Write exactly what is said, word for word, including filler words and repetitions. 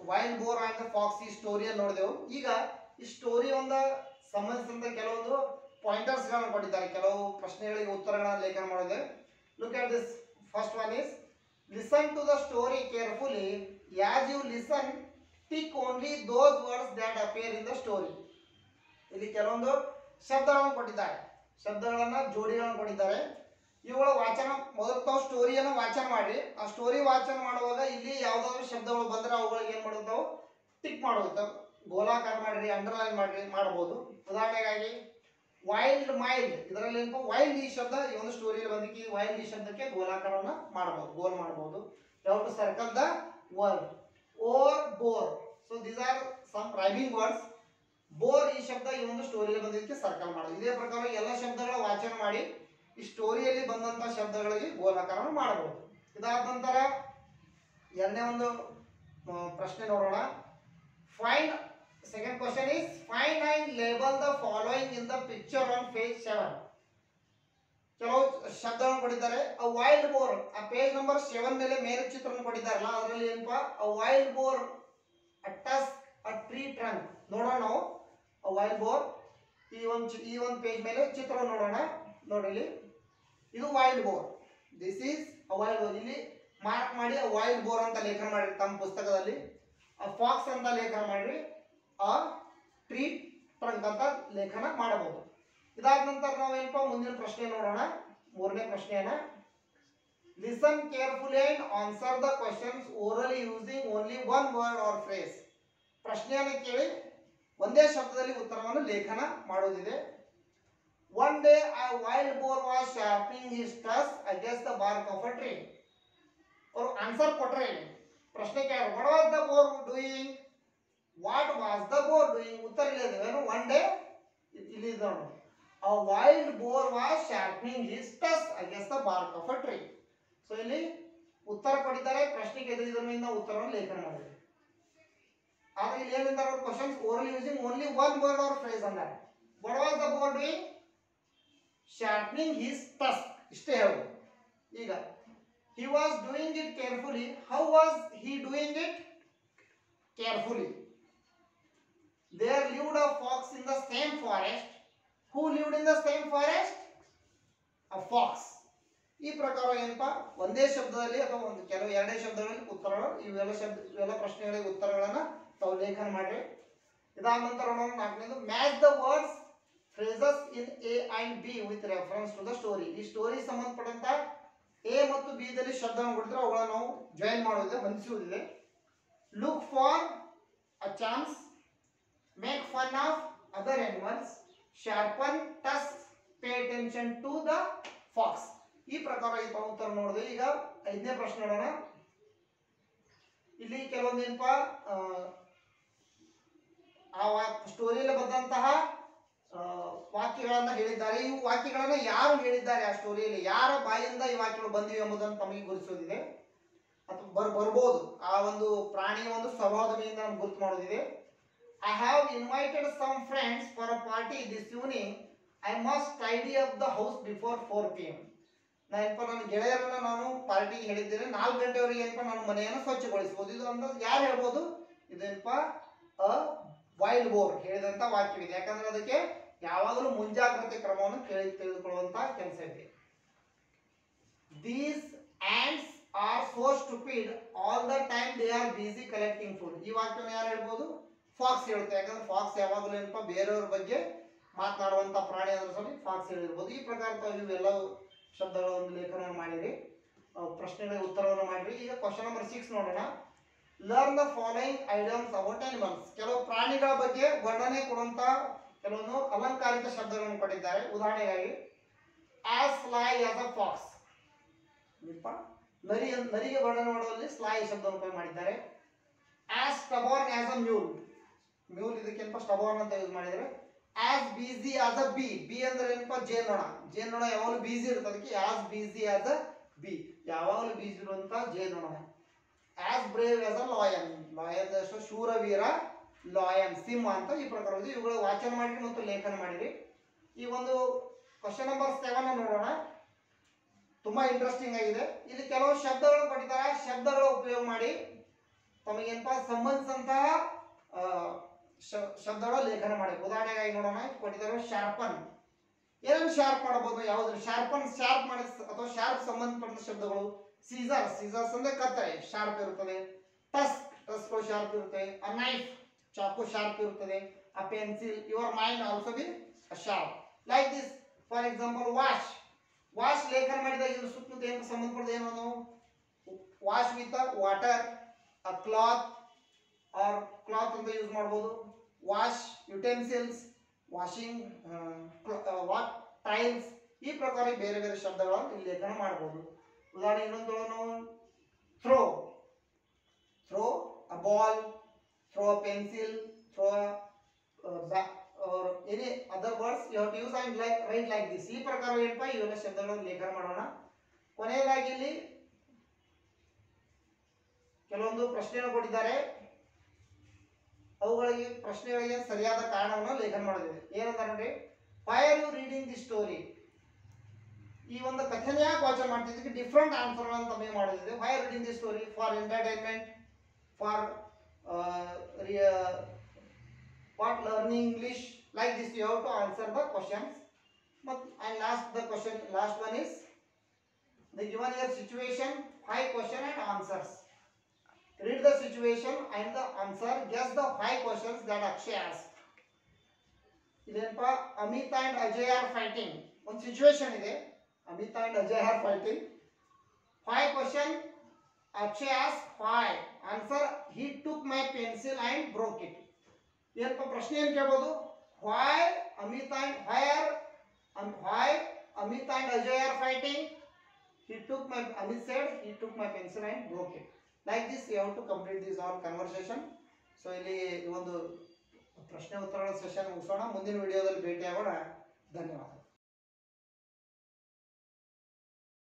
Wild boar and the fox ಈ ಸ್ಟೋರಿಯನ್ನು ನೋಡಿದೆವು. ಈಗ ಈ ಸ್ಟೋರಿ ಒಂದು ಸಂಬಂಧಿಸಿದಂತೆ ಕೆಲವೊಂದು ಪಾಯಿಂಟರ್ಸ್ ಗಳನ್ನು ಕೊಟ್ಟಿದ್ದಾರೆ, ಕೆಲವು ಪ್ರಶ್ನೆಗಳಿಗೆ ಉತ್ತರಗಳನ್ನು ಲೇಖನ ಮಾಡಿದೆ. Look at this. First one is listen to the story carefully. As you listen tick only those words that appear in the story. ಇಲ್ಲಿ ಕೆಲವೊಂದು ಶಬ್ದಗಳನ್ನು ಕೊಟ್ಟಿದ್ದಾರೆ, ಶಬ್ದಗಳನ್ನ ಜೋಡಿಗಳನ್ನು ಕೊಟ್ಟಿದ್ದಾರೆ. ಇವುಗಳ ವಾಚನ ಮೊದಲು ತಾವು ಸ್ಟೋರಿಯನ್ನು ವಾಚನ ಮಾಡಿ, ಆ ಸ್ಟೋರಿ ವಾಚನ ಮಾಡುವಾಗ ಇಲ್ಲಿ ಯಾವ್ದಾದ್ರು ಶಬ್ದಗಳು ಬಂದ್ರೆ ಅವುಗಳಿಗೆ ಏನ್ ಮಾಡೋದು, ಟಿಕ್ ಮಾಡೋದು, ಗೋಲಾಕಾರ ಮಾಡ್ರಿ, ಅಂಡರ್ಲೈನ್ ಮಾಡ್ರಿ ಮಾಡಬಹುದು. ಉದಾಹರಣೆಗಾಗಿ ವೈಲ್ಡ್ ಮೈಲ್ಡ್, ಇದರಲ್ಲಿ ಏನಪ್ಪ ವೈಲ್ಡ್ ಈ ಶಬ್ದ ಈ ಒಂದು ಸ್ಟೋರಿಯಲ್ಲಿ ಬಂದಿಕ್ಕೆ ವೈಲ್ಡ್ ಈ ಶಬ್ದಕ್ಕೆ ಗೋಲಾಕಾರವನ್ನ ಮಾಡಬಹುದು, ಗೋಲ್ ಮಾಡಬಹುದು. ಯಾವ to circle the word. Oar boar, so these are some rhyming words. Boar ಈ ಶಬ್ದ ಈ ಒಂದು ಸ್ಟೋರಿಯಲ್ಲಿ ಬಂದಿದ್ದಕ್ಕೆ ಸರ್ಕಲ್ ಮಾಡೋದು. ಇದೇ ಪ್ರಕಾರ ಎಲ್ಲ ಶಬ್ದಗಳ ವಾಚನ ಮಾಡಿ ಈ ಸ್ಟೋರಿಯಲ್ಲಿ ಬಂದಂತ ಶಬ್ದಗಳಿಗೆ ಗೋಲಾಕಾರವನ್ನು ಮಾಡಬಹುದು. ಇದಾದ ನಂತರ ಎರಡನೇ ಒಂದು ಪ್ರಶ್ನೆ ನೋಡೋಣ. Find second question is find and label the following in the picture on page seven. ಕೆಲವು ಶಬ್ದಗಳನ್ನು ಕೊಟ್ಟಿದ್ದಾರೆ. ಅ ವೈಲ್ಡ್ ಬೋರ್, ಆ ಪೇಜ್ ನಂಬರ್ ಸೆವೆನ್ ಮೇಲೆ ಮೇಲೆ ಚಿತ್ರವನ್ನು ಕೊಟ್ಟಿದ್ದಾರಲ್ಲ, ಅದರಲ್ಲಿ ಏನಪ್ಪಾ a wild boar a tusk a tree trunk. ನೋಡೋಣ ನಾವು ಅ ವೈಲ್ಡ್ ಬೋರ್ ಈ ಒಂದು ಈ ಒಂದು ಪೇಜ್ ಮೇಲೆ ಚಿತ್ರವನ್ನು ನೋಡೋಣ. ನೋಡಿ, ಇದು wild boar. This is a wild boar. ಇಲ್ಲಿ ಮಾರ್ಕ್ ಮಾಡಿ ಅ ವೈಲ್ಡ್ ಬೋರ್ ಅಂತ ಲೇಖನ ಮಾಡಿ ತಮ್ಮ ಪುಸ್ತಕದಲ್ಲಿ. ಅ ಫಾಕ್ಸ್ ಅಂತ ಲೇಖನ ಮಾಡಿ ಅ ಟ್ರೀ ಟ್ರಂಕ್ ಅಂತ ಲೇಖನ ಮಾಡಬಹುದು. ಇದಾದ ನಂತರ ನಾವು ಏನಪ್ಪಾ ಮುಂದಿನ ಪ್ರಶ್ನೆ ನೋಡೋಣ. ಮೂರನೇ ಪ್ರಶ್ನೆಯನ್ನ listen carefully and answer the questions orally using only one word or phrase. ಪ್ರಶ್ನೆಯನ್ನು ಕೇಳಿ ಒಂದೇ ಶಬ್ದದಲ್ಲಿ ಉತ್ತರವನ್ನು ಲೇಖನ ಮಾಡೋದಿದೆ. One day a wild boar was sharpening his tusk against the bark of a tree. और आंसर ಕೊಟ್ರೆ ಪ್ರಶ್ನೆ क्या है? What was the boar doing? What was the boar doing? ಉತ್ತರ ಇಲ್ಲಿದೆ. ಏನು one day ಇಲ್ಲಿ ಇದೆ ನೋಡಿ. A wild boar was sharpening his tusk against the bark of a tree. So ಇಲ್ಲಿ ಉತ್ತರ ಕೊಟ್ಟಿದ್ದಾರೆ, ಪ್ರಶ್ನೆಗೆ ಎದುರಿದರಿಂದ ಉತ್ತರವನ್ನು ಲೇಖನ ಮಾಡಿದ್ದಾರೆ. ಆದ್ರೆ ಇಲ್ಲಿ ಏನಿದ್ದಾರೆ questions oral using only one word or phrase ಅಂತಾರೆ. What was the boar doing? Sharpening his tusk. ಇಷ್ಟೇ ಹೇಳು. ಈಗ he was doing it carefully. How was he doing it? Carefully. There lived a fox in the same forest. Who lived in the same forest? A fox. ಈ ಪ್ರಕಾರ ಏನಪ್ಪಾ ಒಂದೇ ಶಬ್ದದಲ್ಲಿ ಅಥವಾ ಒಂದು ಕೆಲವು ಎರಡೇ ಶಬ್ದಗಳಲ್ಲಿ ಉತ್ತರಗಳು, ಇವೆಲ್ಲ ಶಬ್ದ ಇವೆಲ್ಲ ಪ್ರಶ್ನೆಗಳಿಗೆ ಉತ್ತರಗಳನ್ನ ತಾವು ಲೇಖನ ಮಾಡ್ರಿ. ಇದಾದ ನಂತರ ನಾವು ನಾಲ್ಕನೇದು match the words phrases in A and B with reference to the story. ಈ ಸ್ಟೋರಿ ಸಂಬಂಧಪಟ್ಟಂತ ಎ ಮತ್ತು ಬಿ ದಲ್ಲಿ ಶಬ್ದವನ್ನು ಕೊಡ್ತಾರೆ, ಅವುಗಳನ್ನು ನಾವು ಜಾಯಿನ್ ಮಾಡೋದಿದೆ, ಹೊಂದಿಸುವುದಿದೆ. Look for a chance, make fun of other animals, sharpen tusk, pay attention to the fox. ಈ ಪ್ರಕಾರ ಈ ಉತ್ತರ ನೋಡಿದೆ. ಈಗ ಐದನೇ ಪ್ರಶ್ನೆ ನೋಡೋಣ. ಇಲ್ಲಿ ಕೆಲವೊಂದು ಏನಪ್ಪಾ ಆ ಸ್ಟೋರಿಯಲ್ಲಿ ಬಂದಂತಹ ವಾಕ್ಯಗಳನ್ನ ಹೇಳಿದ್ದಾರೆ. ಈ ವಾಕ್ಯಗಳನ್ನ ಯಾರು ಹೇಳಿದ್ದಾರೆ, ಆ ಸ್ಟೋರಿಯಲ್ಲಿ ಯಾರ ಬಾಯಿಂದ ಈ ವಾಕ್ಯಗಳು ಬಂದಿವೆ ಎಂಬುದನ್ನು ತಮಗೆ ಗುರುತಿಸೋದಿದೆ ಅಥವಾ ಬರ್ ಬರ್ಬೋದು ಆ ಒಂದು ಪ್ರಾಣಿಯ ಒಂದು ಸ್ವಭಾವದ ಮೇಲಿಂದ ನಮ್ಗೆ ಗುರುತು ಮಾಡೋದಿದೆ. I have invited some friends for a party this evening. I must tidy up the house before four P M. ನಾ ಏನಪ್ಪ ನನ್ನ ಗೆಳೆಯರನ್ನ ನಾನು ಪಾರ್ಟಿಗೆ ಹೇಳಿದ್ದೇನೆ, ನಾಲ್ಕು ಗಂಟೆವರೆಗೆ ಏನಪ್ಪ ನನ್ನ ಮನೆಯನ್ನು ಸ್ವಚ್ಛಗೊಳಿಸಬಹುದು. ಇದು ಅಂತ ಯಾರು ಹೇಳ್ಬೋದು? ಇದೇನಪ್ಪ ಅ ವೈಲ್ಡ್ ಬೋರ್ ಹೇಳಿದಂತ ವಾಕ್ಯವಿದೆ. ಯಾಕಂದ್ರೆ ಅದಕ್ಕೆ ಯಾವಾಗಲೂ ಮುಂಜಾಗ್ರತೆ ಕ್ರಮವನ್ನು ಕೇಳಿ ತೆಗೆದುಕೊಳ್ಳುವಂತ ಕೆಲಸ ಇದೆ. These ants are so stupid all the time they are busy collecting food. ಈ ವಾಕ್ಯವನ್ನು ಯಾರು ಹೇಳ್ಬೋದು? ಫಾಕ್ಸ್ ಹೇಳುತ್ತೆ. ಯಾಕಂದ್ರೆ ಫಾಕ್ಸ್ ಯಾವಾಗಲೂ ಏನಪ್ಪ ಬೇರೆಯವ್ರ ಬಗ್ಗೆ ಮಾತನಾಡುವಂತ ಪ್ರಾಣಿ ಅದ್ರ ಸಲ ಫಾಕ್ಸ್ ಹೇಳಿರ್ಬೋದು. ಈ ಪ್ರಕಾರ ತಾವು ಇವೆಲ್ಲ ಶಬ್ದಗಳ ಒಂದು ಲೇಖನ ಮಾಡಿರಿ, ಪ್ರಶ್ನೆಗಳಿಗೆ ಉತ್ತರವನ್ನು ಮಾಡಿರಿ. ಈಗ ಕ್ವಶನ್ ನಂಬರ್ ಸಿಕ್ಸ್ ನೋಡೋಣ. Learn the following items about animals. ಕೆಲವು ಪ್ರಾಣಿಗಳ ಬಗ್ಗೆ ವರ್ಣನೆ ಕೊಡುವಂತ ಕೆಲವೊಂದು ಅಲಂಕಾರಿಕ ಶಬ್ದಗಳನ್ನು ಕೊಟ್ಟಿದ್ದಾರೆ. ಉದಾಹರಣೆಗಾಗಿ as sly as a fox. ನರಿ ನರಿಗೆ ವರ್ಣನೆ ಮಾಡುವಲ್ಲಿ ಸ್ಲೈ ಶಬ್ದವನ್ನು ಉಪಯೋಗ ಮಾಡಿದ್ದಾರೆ. As stubborn as a mule. Mule ಇದಕ್ಕೆನಪ್ಪ ಸ್ಟಬಾರ್ನ್ ಅಂತ ಯೂಸ್ ಮಾಡಿದರೆ. As busy as a bee. Bee ಅಂದ್ರೆ ಏನಪ್ಪ? ಜೇನ್ನೊಣ. ಜೇನ್ನೊಣ ಯಾವಾಗಲೂ ಬಿಸಿ ಇರುತ್ತೆ, ಅದಕ್ಕೆ as busy as a bee, ಯಾವಾಗಲೂ ಬಿಸಿ ಇರುವಂತ ಜೇನ್ನೊಣ. As brave as a lion. Lion ಶೂರವೀರ, ಲಾಯನ್ ಸಿಂಹ ಅಂತ ಈ ಪ್ರಕಾರ ಇವುಗಳು ವಾಚನ ಮಾಡಿರಿ ಮತ್ತು ಲೇಖನ ಮಾಡಿರಿ. ಈ ಒಂದು ಕ್ವಶನ್ ನಂಬರ್ ಸೆವೆನ್ ನೋಡೋಣ. ತುಂಬಾ ಇಂಟ್ರೆಸ್ಟಿಂಗ್ ಆಗಿದೆ. ಇಲ್ಲಿ ಕೆಲವು ಶಬ್ದಗಳು ಕೊಟ್ಟಿದ್ದಾರೆ, ಶಬ್ದಗಳ ಉಪಯೋಗ ಮಾಡಿ ತಮಗೇನಪ್ಪ ಸಂಬಂಧಿಸಿದಂತಹ ಶಬ್ದಗಳ ಲೇಖನ ಮಾಡಿ. ಉದಾಹರಣೆಗಾಗಿ ನೋಡೋಣ, ಕೊಟ್ಟಿದ್ದಾರೆ ಶಾರ್ಪನ್. ಏನೇನು ಶಾರ್ಪ್ ಮಾಡಬಹುದು, ಯಾವ್ದು ಶಾರ್ಪನ್ ಶಾರ್ಪ್ ಮಾಡಿ ಅಥವಾ ಶಾರ್ಪ್ ಸಂಬಂಧಪಟ್ಟ ಶಬ್ದಗಳು. ಸೀಸರ್ ಸೀಸರ್ಸ್ ಅಂದ್ರೆ ಕತ್ತರಿ ಶಾರ್ಪ್ ಇರುತ್ತದೆ. ಟಸ್ಕ್ ಟಸ್ಕ್ಗಳು ಶಾರ್ಪ್ ಇರುತ್ತೆ. ಅ ನೈಫ್ ಚಾಕು ಶಾರ್ಪ್ ಇರುತ್ತದೆ. A pencil, your mind also be sharp like this. For example wash wash ಲೇಖನ ಮಾಡಿದಾಗ ಇದ್ರ ಸುತ್ತಮುತ್ತ ಏನು ಸಂಬಂಧಪಟ್ಟ ಏನು ನಾವು wash with water, a cloth or cloth ಅಂತ ಯೂಸ್ ಮಾಡಬಹುದು. Wash utensils, washing what tiles, ಈ ಪ್ರಕಾರ ಬೇರೆ ಬೇರೆ ಶಬ್ದಗಳನ್ನು ಇಲ್ಲಿ ಲೇಖನ ಮಾಡಬಹುದು. ಉದಾಹರಣೆ ಇನ್ನೊಂದು ನಾವು throw throw a ball, throw a pencil, throw or any other words you have to use and like write like this. ಈ ಪ್ರಕಾರ ಏನಪ್ಪ ಇವೆಲ್ಲ ಶಬ್ದಗಳನ್ನು ಲೇಖನ ಮಾಡೋಣ. ಕೊನೆಯದಾಗಿ ಇಲ್ಲಿ ಕೆಲವೊಂದು ಪ್ರಶ್ನೆಯನ್ನು ಕೊಟ್ಟಿದ್ದಾರೆ. ಅವುಗಳಿಗೆ ಪ್ರಶ್ನೆಗಳಿಗೆ ಸರಿಯಾದ ಕಾರಣವನ್ನು ಲೇಖನ ಮಾಡೋದಿದೆ. ಏನಂತ ನೋಡಿ, why are you reading the story. ಈ ಒಂದು ಕಥೆನ ಯಾಕೆ ವಾಚನ ಮಾಡ್ತಿದ್ದಕ್ಕೆ ಡಿಫ್ರೆಂಟ್ ಆನ್ಸರ್ ಅಂತ ತಮಗೆ ಮಾಡೋದಿದೆ. Why are reading the story for entertainment, for what learning English, like this you have to answer the questions. But and last the question last one is the given here situation, five question and answers. Read the situation and the answer. Guess the five questions that Akshay asked. ಇದೇನಪ್ಪ, Amit and Ajay are fighting. ಒಂದು situation ಇದೆ, Amit and Ajay are fighting. Five question Akshay asked why. Answer, he took my pencil and broke it. ಏನಪ್ಪ ಪ್ರಶ್ನೆ ಏನು ಕೇಳಬಹುದು, why Amit and why are um, why Amit and Ajay are fighting. He took my Amit said he took my pencil and broke it. Like this you have to complete this all conversation. So ಇಲ್ಲಿ ಒಂದು ಪ್ರಶ್ನೆ ಉತ್ತರಗಳ session ಮುಗಿಸೋಣ. ಮುಂದಿನ ವಿಡಿಯೋದಲ್ಲಿ ಭೇಟಿಯಾಗೋಣ. ಧನ್ಯವಾದ.